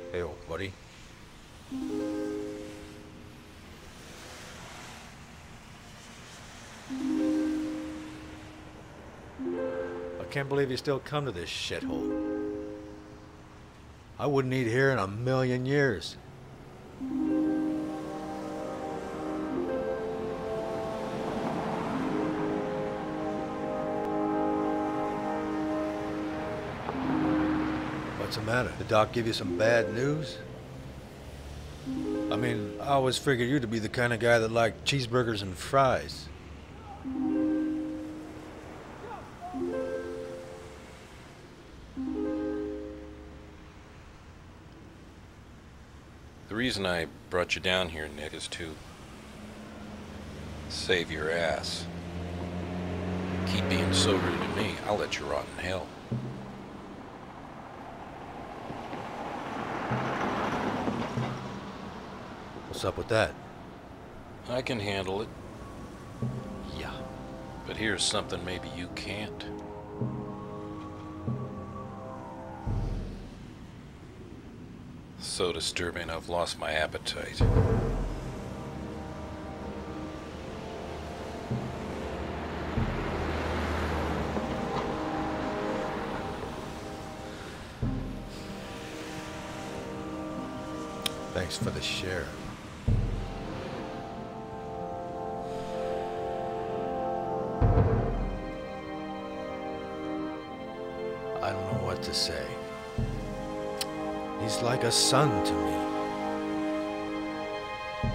Hey, old buddy. I can't believe you still come to this shithole. I wouldn't eat here in a million years. What's the matter? The doc give you some bad news? I mean, I always figured you to be the kind of guy that liked cheeseburgers and fries. The reason I brought you down here, Nick, is to save your ass. Keep being so rude to me, I'll let you rot in hell. What's up with that? I can handle it, Yeah. but here's something maybe you can't. So disturbing I've lost my appetite. Thanks for the share. I don't know what to say. He's like a son to me.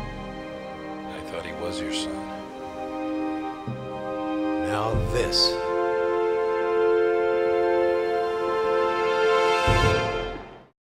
I thought he was your son. Now this.